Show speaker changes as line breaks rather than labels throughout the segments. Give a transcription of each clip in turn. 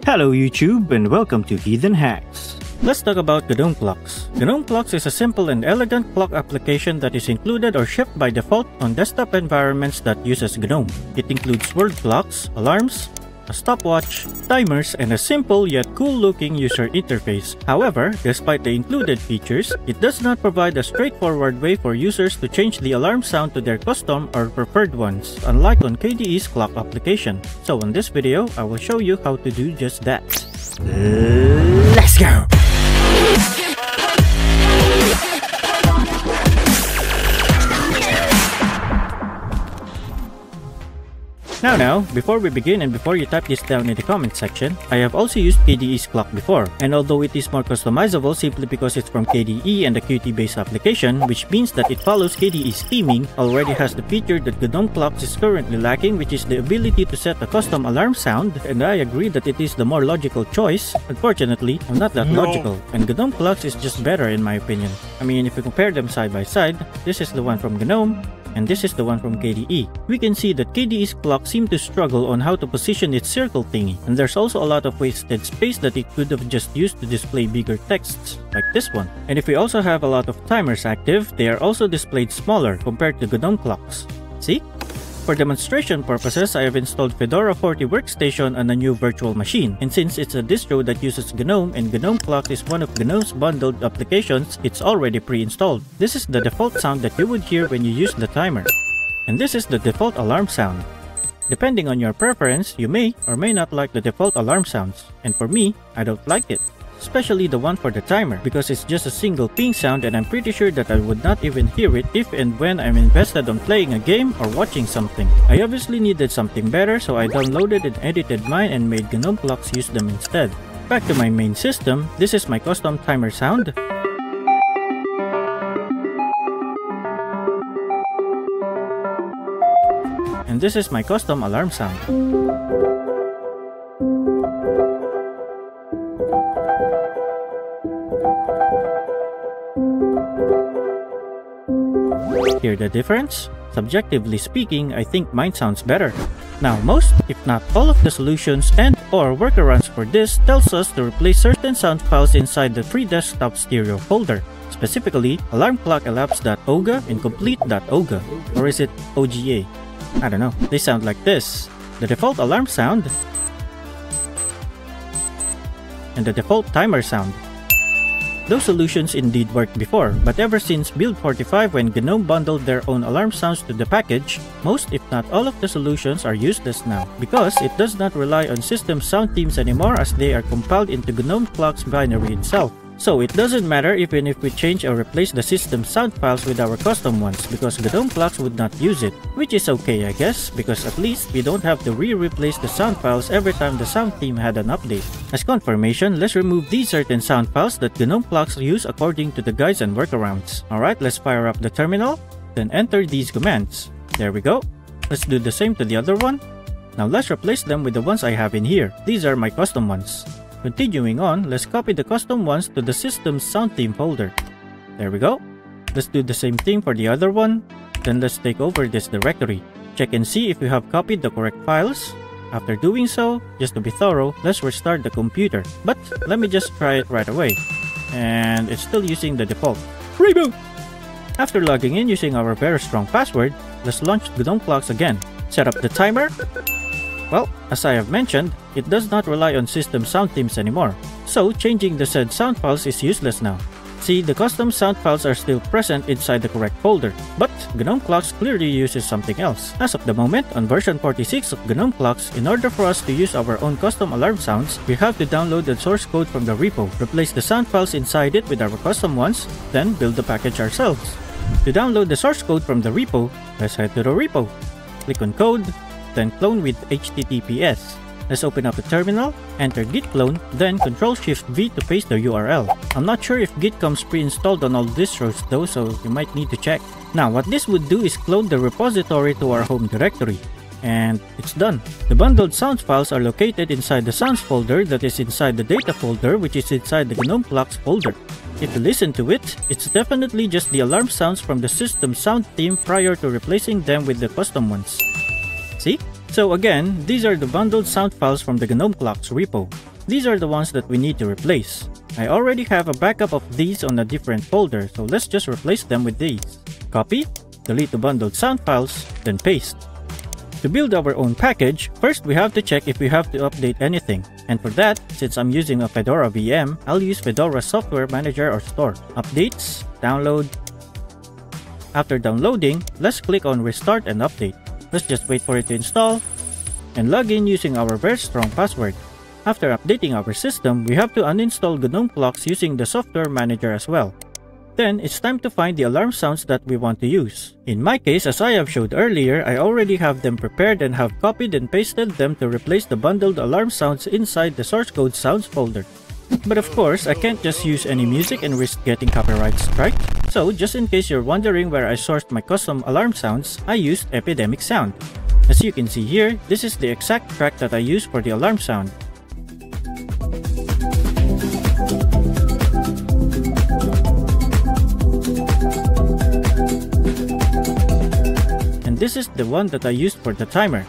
Hello YouTube and welcome to Heathen Hacks. Let's talk about GNOME Clocks. GNOME Clocks is a simple and elegant clock application that is included or shipped by default on desktop environments that uses GNOME. It includes word clocks, alarms, a stopwatch, timers, and a simple yet cool-looking user interface. However, despite the included features, it does not provide a straightforward way for users to change the alarm sound to their custom or preferred ones, unlike on KDE's clock application. So in this video, I will show you how to do just that. Let's go! Now, before we begin and before you type this down in the comment section, I have also used KDE's clock before, and although it is more customizable simply because it's from KDE and a Qt-based application, which means that it follows KDE's theming, already has the feature that GNOME Clocks is currently lacking, which is the ability to set a custom alarm sound, and I agree that it is the more logical choice. Unfortunately, I'm not that logical, and GNOME Clocks is just better in my opinion. I mean, if we compare them side by side, this is the one from GNOME, and this is the one from KDE. We can see that KDE's clock seemed to struggle on how to position its circle thingy, and there's also a lot of wasted space that it could have just used to display bigger texts, like this one. And if we also have a lot of timers active, they are also displayed smaller compared to GNOME Clocks. See? For demonstration purposes, I have installed FEDORA 40 workstation on a new virtual machine, and since it's a distro that uses GNOME and GNOME Clocks is one of GNOME's bundled applications, it's already pre-installed. This is the default sound that you would hear when you use the timer. And this is the default alarm sound. Depending on your preference, you may or may not like the default alarm sounds, and for me, I don't like it. Especially the one for the timer, because it's just a single ping sound and I'm pretty sure that I would not even hear it if and when I'm invested on playing a game or watching something. I obviously needed something better, so I downloaded and edited mine and made GNOME Clocks use them instead. Back to my main system, this is my custom timer sound. And this is my custom alarm sound. Hear the difference? Subjectively speaking, I think mine sounds better. Now, most, if not all of the solutions and or workarounds for this tells us to replace certain sound files inside the freedesktop stereo folder. Specifically, alarmclockelapse.oga and complete.oga. Or is it OGA? I don't know. They sound like this. The default alarm sound and the default timer sound. Those solutions indeed worked before, but ever since Build 45 when GNOME bundled their own alarm sounds to the package, most if not all of the solutions are useless now, because it does not rely on system sound themes anymore as they are compiled into GNOME Clocks binary itself. So it doesn't matter even if we change or replace the system sound files with our custom ones, because GNOME Clocks would not use it, which is okay I guess, because at least we don't have to replace the sound files every time the sound theme had an update. As confirmation, let's remove these certain sound files that GNOME Clocks use according to the guides and workarounds. Alright, let's fire up the terminal, then enter these commands. There we go. Let's do the same to the other one. Now let's replace them with the ones I have in here. These are my custom ones. Continuing on, let's copy the custom ones to the system's sound theme folder. There we go. Let's do the same thing for the other one. Then let's take over this directory. Check and see if you have copied the correct files. After doing so, just to be thorough, let's restart the computer. But let me just try it right away. And it's still using the default. Reboot! After logging in using our very strong password, let's launch GNOME Clocks again. Set up the timer. Well, as I have mentioned, it does not rely on system sound themes anymore, so changing the said sound files is useless now. See, the custom sound files are still present inside the correct folder, but GNOME Clocks clearly uses something else. As of the moment, on version 46 of GNOME Clocks, in order for us to use our own custom alarm sounds, we have to download the source code from the repo, replace the sound files inside it with our custom ones, then build the package ourselves. To download the source code from the repo, let's head to the repo. Click on Code, then clone with HTTPS. Let's open up the terminal, enter git clone, then Ctrl-Shift-V to paste the URL. I'm not sure if git comes pre-installed on all distros though, so you might need to check. Now what this would do is clone the repository to our home directory. And it's done. The bundled sounds files are located inside the sounds folder that is inside the data folder, which is inside the GNOME Clocks folder. If you listen to it, it's definitely just the alarm sounds from the system sound theme prior to replacing them with the custom ones. See? So again, these are the bundled sound files from the GNOME Clocks repo. These are the ones that we need to replace. I already have a backup of these on a different folder, so let's just replace them with these. Copy, delete the bundled sound files, then paste. To build our own package, first we have to check if we have to update anything. And for that, since I'm using a Fedora VM, I'll use Fedora Software Manager or Store. Updates, download. After downloading, let's click on Restart and Update. Let's just wait for it to install and log in using our very strong password. After updating our system, we have to uninstall GNOME Clocks using the Software Manager as well. Then, it's time to find the alarm sounds that we want to use. In my case, as I have showed earlier, I already have them prepared and have copied and pasted them to replace the bundled alarm sounds inside the source code sounds folder. But of course, I can't just use any music and risk getting copyright strike. So, just in case you're wondering where I sourced my custom alarm sounds, I used EPIDEMIC sound. As you can see here, this is the exact track that I used for the alarm sound. And this is the one that I used for the timer.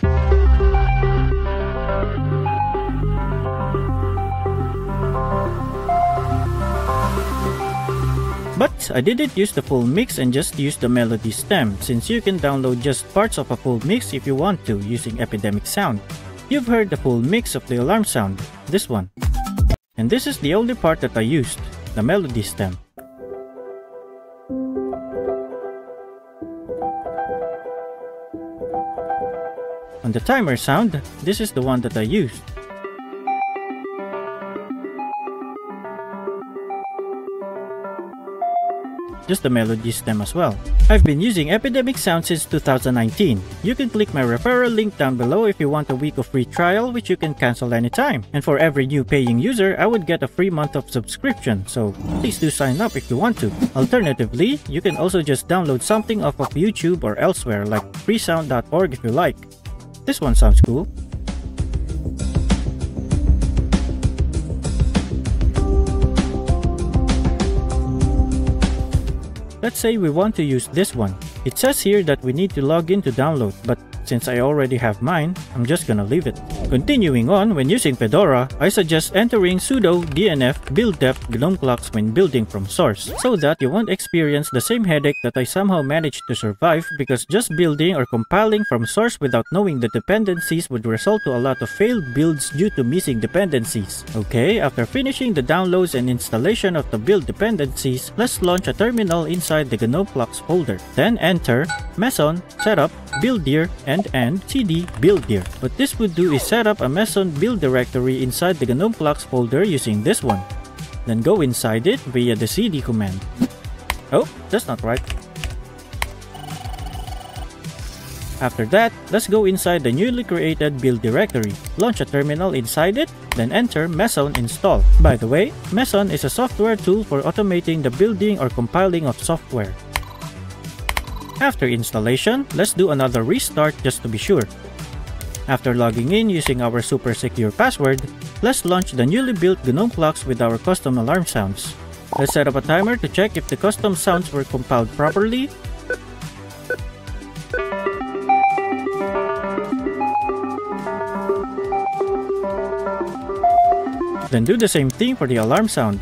But I didn't use the full mix and just used the melody stem, since you can download just parts of a full mix if you want to using EPIDEMIC sound. You've heard the full mix of the alarm sound, this one. And this is the only part that I used, the melody stem. On the timer sound, this is the one that I used. Just the melody stem as well. I've been using EPIDEMIC sound since 2019. You can click my referral link down below if you want a week of free trial, which you can cancel anytime. And for every new paying user, I would get a free month of subscription, so please do sign up if you want to. Alternatively, you can also just download something off of YouTube or elsewhere like freesound.org if you like. This one sounds cool. Let's say we want to use this one. It says here that we need to log in to download, but since I already have mine, I'm just gonna leave it. Continuing on, when using Fedora, I suggest entering sudo dnf builddep GNOME Clocks when building from source, so that you won't experience the same headache that I somehow managed to survive, because just building or compiling from source without knowing the dependencies would result to a lot of failed builds due to missing dependencies. Okay, after finishing the downloads and installation of the build dependencies, let's launch a terminal inside the GNOME Clocks folder. Then enter meson setup builddir and cd builddir. What this would do is set up a meson build directory inside the GNOME Clocks folder using this one. Then go inside it via the cd command. Oh, that's not right. After that, let's go inside the newly created build directory. Launch a terminal inside it, then enter meson install. By the way, meson is a software tool for automating the building or compiling of software. After installation, let's do another restart just to be sure. After logging in using our super secure password, let's launch the newly built GNOME Clocks with our custom alarm sounds. Let's set up a timer to check if the custom sounds were compiled properly. Then do the same thing for the alarm sound.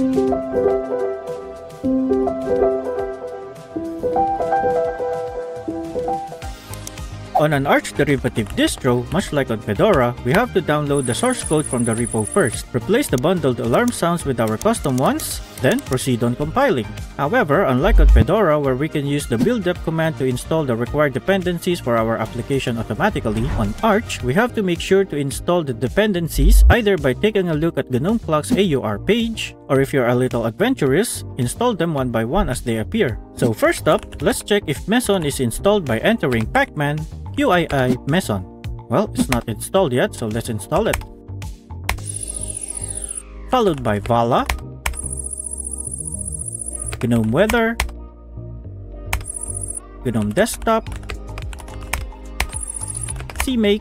On an Arch derivative distro, much like on Fedora, we have to download the source code from the repo first, replace the bundled alarm sounds with our custom ones, then proceed on compiling. However, unlike on Fedora where we can use the builddep command to install the required dependencies for our application automatically, on Arch, we have to make sure to install the dependencies either by taking a look at GNOME Clocks AUR page, or if you're a little adventurous, install them one by one as they appear. So first up, let's check if meson is installed by entering pacman UII meson. Well, it's not installed yet, so let's install it. Followed by vala, GNOME weather, GNOME desktop, cmake,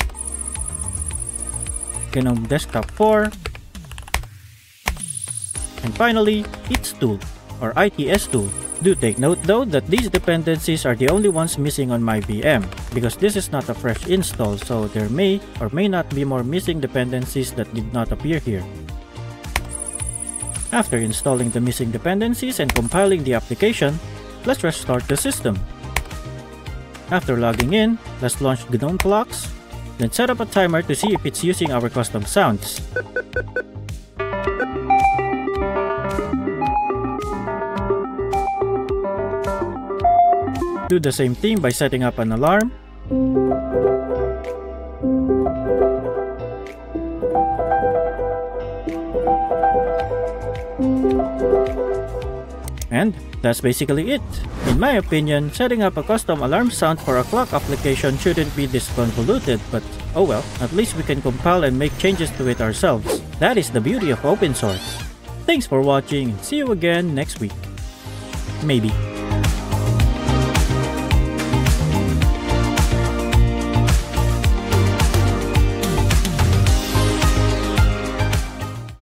GNOME desktop 4, and finally its tool or ITS tool. Do take note though that these dependencies are the only ones missing on my VM, because this is not a fresh install, so there may or may not be more missing dependencies that did not appear here. After installing the missing dependencies and compiling the application, let's restart the system. After logging in, let's launch GNOME Clocks, then set up a timer to see if it's using our custom sounds. Do the same thing by setting up an alarm, and that's basically it. In my opinion, setting up a custom alarm sound for a clock application shouldn't be this convoluted, but oh well, at least we can compile and make changes to it ourselves. That is the beauty of open source. Thanks for watching and see you again next week. Maybe.